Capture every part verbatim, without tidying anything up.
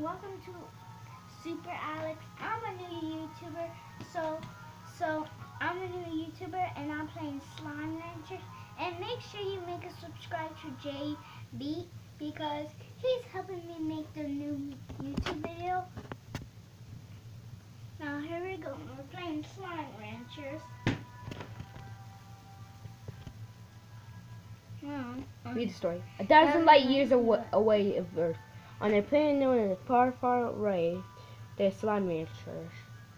welcome to Super Alex. I'm a new YouTuber, so so I'm a new YouTuber and I'm playing Slime Rancher. And make sure you make a subscribe to J B because he's helping me make the new YouTube video. Now here we go. We're playing Slime Ranchers. Hmm. Read the story. A thousand light years aw away of Earth, on a planet known as far, far away, there's slime ranchers.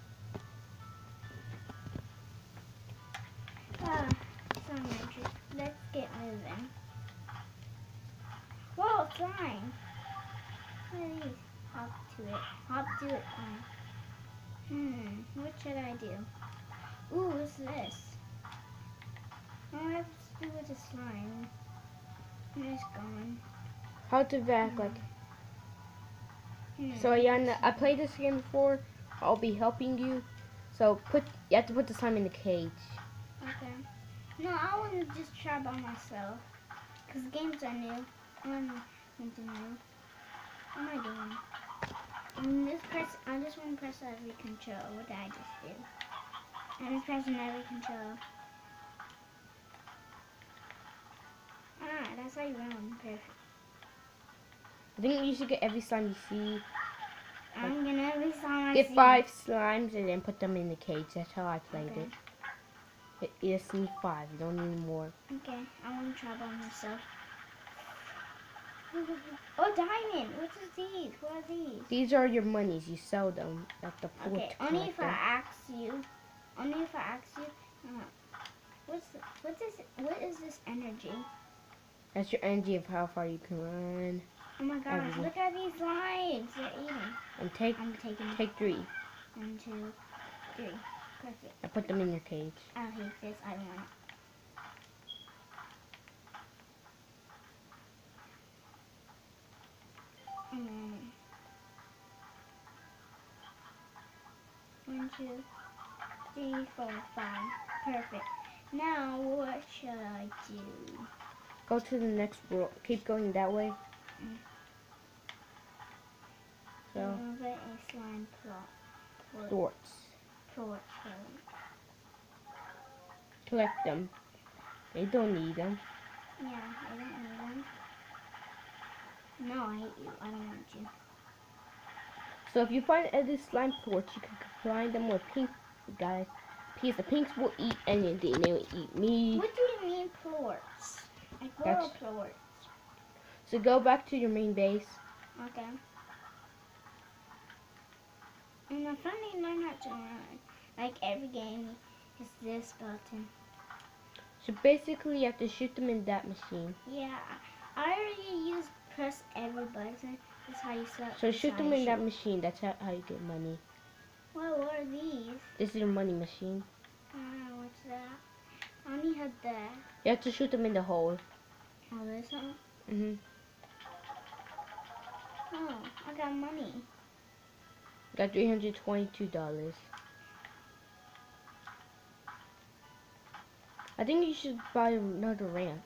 Ah, Slime Ranchers. Let's get moving. Whoa, slime. What are these? Hop to it. Hop to it. Slime. Hmm. What should I do? Ooh, what's this? What do I have to do with the slime? It's gone. How to act like. Hmm. So Ayana, I played this game before. I'll be helping you. So put you have to put the slime in the cage. Okay. No, I want to just try by myself. Because games are new. I want something new. What am I doing? I'm just press, I just want to press every control. What did I just do? I'm just pressing every control. Ah, that's how you run. Perfect. I think you should get every slime you see. I'm gonna every time I Get see. five slimes and then put them in the cage. That's how I played Okay. it. You just need five. You don't need more. Okay, I want to try by myself. Oh, diamond! What is these? What are these? These are your monies. You sell them at the port. Okay, only if I ask you. Only if I ask you. Uh, what's the, what's this? What is this energy? That's your energy of how far you can run. Oh my gosh! Everything. Look at these slimes. They're eating. And take I'm taking. take three. One, two, three. Perfect. And put them in your cage. I hate this. I don't want it. Mm. One, two, three, four, five. Perfect. Now, what should I do? Go to the next world. Keep going that way. Mm. So. Another a slime plot. Plot. Sorts. Plot. Collect them. They don't need them. Yeah, I don't need them. No, I hate you. I don't want you. So if you find other slime plorts, you can combine them with pink guys. Because the pinks will eat anything. They will eat me. What do you mean plorts? Like what are plorts? So go back to your main base. Okay. And I finally learned how to run. Like every game is this button. So basically you have to shoot them in that machine. Yeah, I already used press every button. That's how you set. So shoot them in that machine. That's how, how you get money. Well, what are these? This is your money machine. Uh, what's that? I only had that. You have to shoot them in the hole. Oh, this one? Mhm. Oh, I got money. Got three hundred twenty-two dollars. I think you should buy another ranch.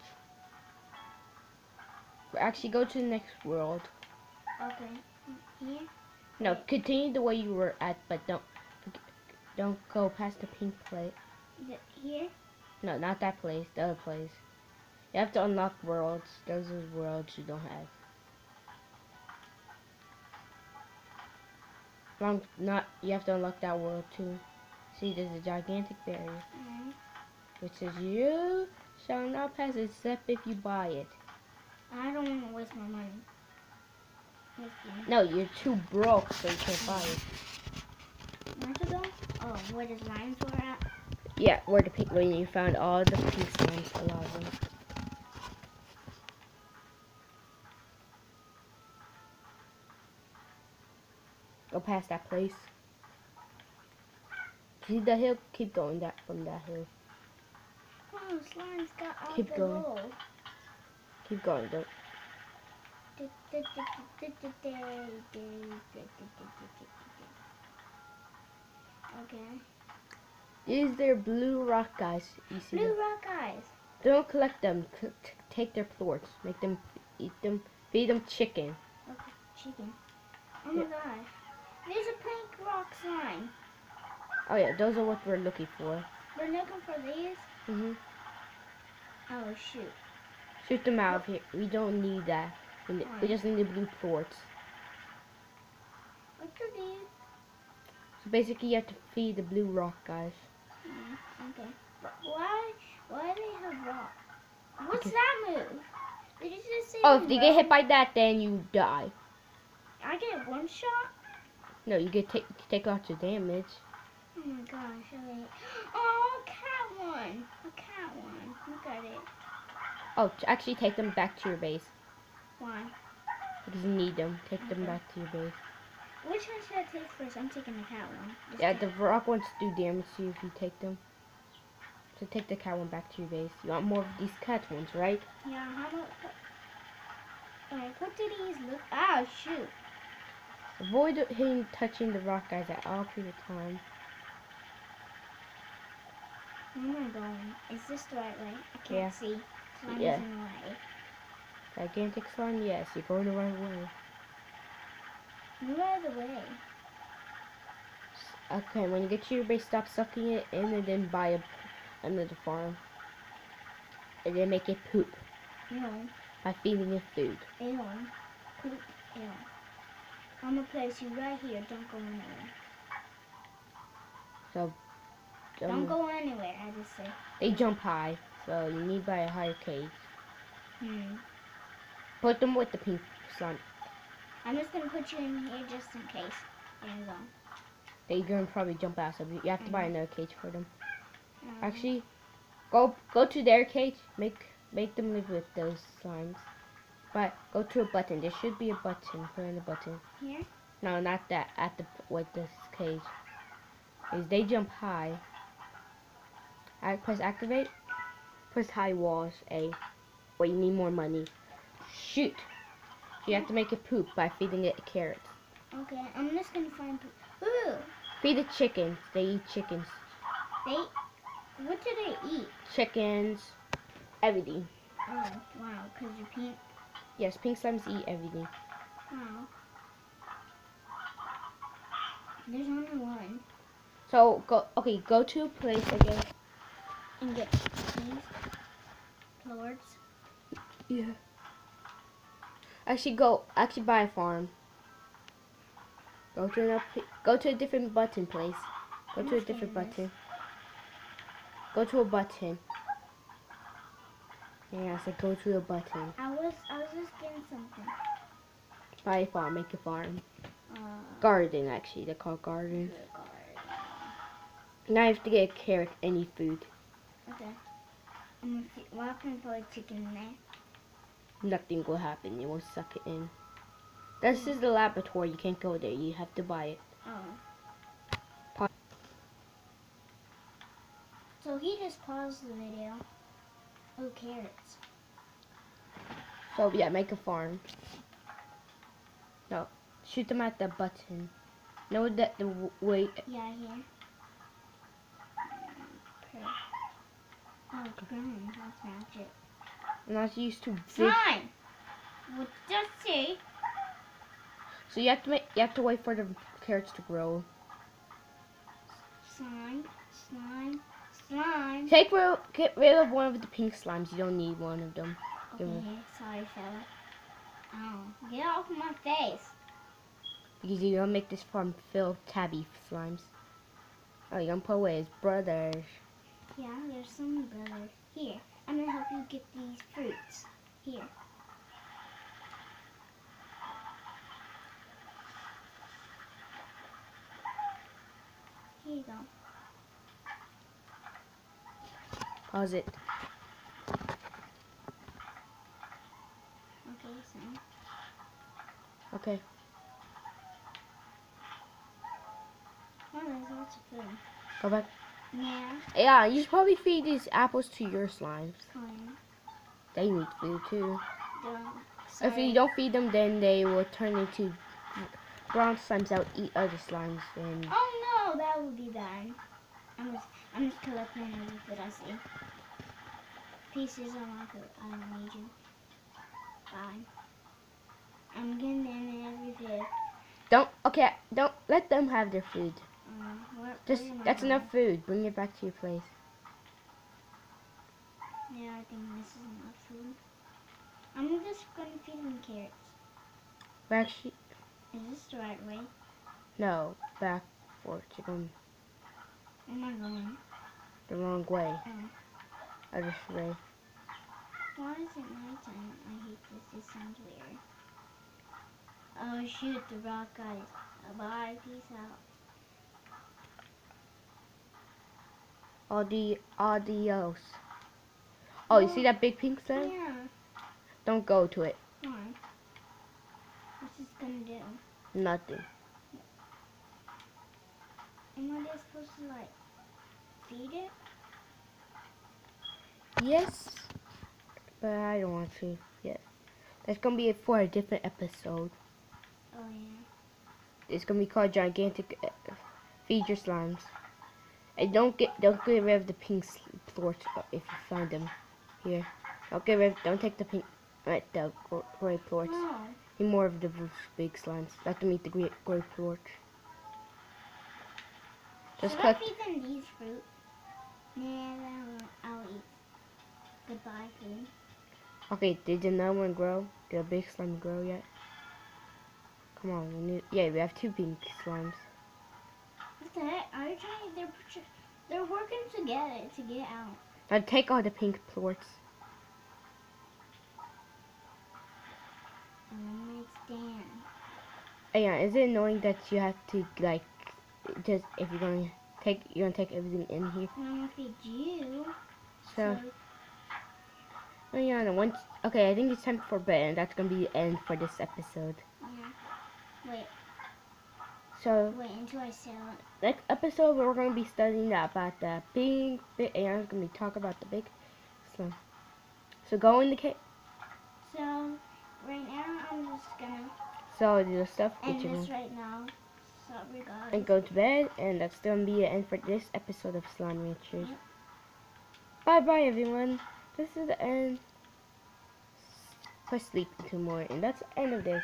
Actually, go to the next world. Okay. Here? No, continue the way you were at, but don't don't go past the pink plate. The, here? No, not that place. The other place. You have to unlock worlds. Those are worlds you don't have. Wrong. Not. You have to unlock that world too. See, there's a gigantic barrier, Mm-hmm. which says you shall not pass except if you buy it. I don't want to waste my money. No, you're too broke, so you can't buy it. Where to go? Oh, where the lines were at? Yeah, where the pink, when you found all the pink slimes, a lot of them. Go past that place. See the hill? Keep going that from that hill. Oh, slime's got all Keep the going. gold. Keep going. Don't. Okay. These are blue rock guys. You see Blue them? rock guys. Don't collect them. C take their plorts. Make them eat them. Feed them chicken. Okay, chicken. Oh my gosh. There's a pink rock slime. Oh yeah, those are what we're looking for. We're looking for these? Mhm. Oh shoot. Shoot them out of here. We don't need that. We, ne- we Why? just need the blue quartz. What are these? So basically, you have to feed the blue rock, guys. Mm, okay. But why? Why do they have rock? What's Because- that move? Did you just say? Oh, if they get hit rogue? by that, then you die. I get one shot. No, you get take take out your damage. Oh my gosh. Okay. Oh, a cat one. A cat one. Look at it. Oh, t- actually, take them back to your base Why? because you need them. Take them Okay. back to your base. Which one should I take first? I'm taking the cat one. Just Yeah, take- the rock ones do damage to you if you take them. So take the cat one back to your base. You want more of these cat ones, right? Yeah. How about? Like, what do these look? Oh shoot. Avoid hitting, touching the rock guys at all period of time. Where am I going? Is this the right way? I can't Yeah. see. Slime's Yeah. in the way. Gigantic slime, yes, you're going the right way. Move out of the way. Okay, when you get to your base, stop sucking it in and then buy a, another farm. And then make it poop Ew. by feeding it food. Ew. Poop. Ew. I'm gonna place you right here. Don't go anywhere. So, Don't um, go anywhere, I just say. they jump high, so you need buy a higher cage. Hmm. Put them with the pink slime. I'm just gonna put you in here just in case. There you go. They're gonna probably jump out, so you have to buy another cage for them. Um, Actually, go go to their cage. Make make them live with those slimes. But go to a button. There should be a button. Put in a button. Here? No, not that. At the with this cage. Is they jump high. I press activate. Press high walls. A. Wait, you need more money. Shoot. You have to make it poop by feeding it carrots. Okay, I'm just gonna find poop. Ooh! Feed the chickens. They eat chickens. They. What do they eat? Chickens. Everything. Oh, wow, because you're pink. Yes, pink slimes eat everything. Wow. There's only one. So go. Okay, go to a place again. And get these. Lords. Yeah. Actually, go. Actually, buy a farm. Go to another. pla- Go to a different button place. Go I'm to a not different getting this. button. Go to a button. Yeah, I said go to a button. I was I was just getting something. Buy a farm. Make a farm. Uh, Garden, actually. They're called gardens. good God. Now you have to get a carrot. Any food. Okay. I'm gonna see, well, I can put a chicken in there. Nothing will happen. You won't suck it in. This is the laboratory. You can't go there. You have to buy it. Oh. Pa- So he just paused the video. Oh, carrots. So yeah, make a farm. No, shoot them at the button. Know that the w- way. Yeah, here. Okay. Oh, green. That's magic. I'm not used to big. Slime! What does it say? So you have to make. You have to wait for the carrots to grow. Slime. Slime. Slime. Take rid, get rid of one of the pink slimes. You don't need one of them. Okay, Give me- sorry, fella. Oh, get off my face. Because you're gonna make this farm fill of tabby slimes. Oh, you're gonna put away his brothers. Yeah, there's so many brothers. Here, I'm gonna help you get these fruits. Here. Here you go. Pause it. Okay, so. Okay. Oh, there's lots of food. Go back. Yeah, Yeah, you should probably feed these apples to your slimes. fine. They need food too. Don't. If Sorry. you don't feed them, then they will turn into brown slimes that will eat other slimes. And Oh no, that would be bad. I'm just, I'm just collecting every food I see. Pieces of my food. I don't need you. Bye. I'm getting in every food. Don't. Okay. Don't let them have their food. Um, where, Just where am I that's going? enough food. Bring it back to your place. Yeah, I think this is enough food. I'm just gonna feed them carrots. But actually, Is this the right way? no. Back for chicken. Where am I going? The wrong way. Oh. Other way. Why is it nighttime? I hate this. This sounds weird. Oh shoot, the rock guys. Bye, peace out. Adi adios. Oh, you see that big pink slime? Yeah. Don't go to it. Why? What's this gonna do? Nothing. Am I just supposed to like feed it? Yes, but I don't want to yet. That's gonna be it for a different episode. Oh yeah. It's gonna be called Gigantic uh, Feed Your Slimes. And don't get don't get rid of the pink plorts if you find them here. Don't get rid. Don't take the pink, right? The gray plorts. No. Need more of the big slimes. Let them eat the gray, gray plorts. Just Should collect. I feed them these fruit? Nah, I'll, I'll eat. Goodbye, food. Okay, did another one grow? Did a big slime grow yet? Come on, we need. Yeah, we have two pink slimes. What the heck? Are you trying? They're they're working together to get out. Now take all the pink plorts. Um, it's Dan. Hey, yeah, is it annoying that you have to like just if you're gonna take you're gonna take everything in here? And I'm gonna feed you. So, So oh yeah, no, once okay, I think it's time for bed, and that's gonna be the end for this episode. yeah. Wait, So wait until I sell it. next episode we're gonna be studying about the pink big, and I'm gonna be talking about the big slime. So go in the cave. So right now I'm just gonna So do the stuff end that you this want. right now. Sorry guys. And go to bed, and that's gonna be the end for this episode of Slime Ranchers. Yep. Bye bye everyone. This is the end. Let's sleep until more, and that's the end of this.